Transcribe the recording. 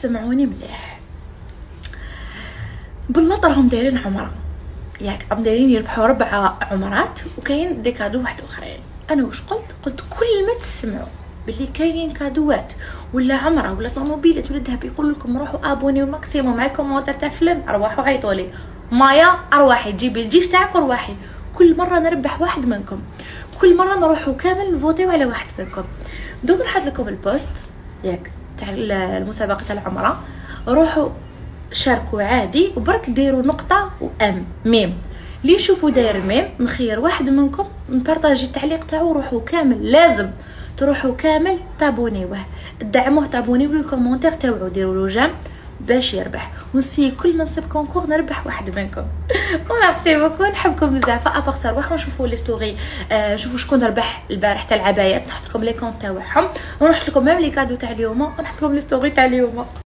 سمعوني مليح. باللطر هم دايرين عمره، ياك هم دايرين يربحوا 4 عمرات وكاين دي كادو واحد اخرين. انا واش قلت كل ما تسمعوا باللي كاين كادوات ولا عمره ولا طوموبيلات ولا ذهب يقول لكم روحوا ابونيو الماكسيموم معاكم كومونتير تاع فلان، ارواحوا عيطوا لي مايا، ارواحي جيبي الجيش تاعك ورواحي. كل مره نربح واحد منكم، كل مره نروحوا كامل نفوتيو على واحد منكم. دوك نحط لكم البوست ياك تاع المسابقه تاع العمره، روحوا شاركوا عادي وبرك ديروا نقطه وام ميم اللي يشوفوا داير ميم، نخير واحد منكم نبارطاجي التعليق تاعو وروحوا كامل، لازم تروحوا كامل تابونيوه، دعموه تابونيو بالكومونتير تاعو، ديروا له جيم باش يربح، ونسي كل ما نصيب كونكور نربح واحد منكم. وميرسي بوكو، نحبكم بزاف. ابارت روحوا نشوفوا لي ستوري، شوفوا شكون ربح البارح تاع العبايات، نحط لكم لي كونت تاعهم ونحط لكم ميم لي كادو تاع اليوم ونحط لكم لي ستوري تاع اليوم.